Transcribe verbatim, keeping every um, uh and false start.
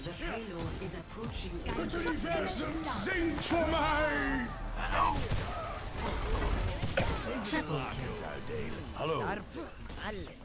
The payload is approaching. Sing for me! Triple kill. Hello. Alle.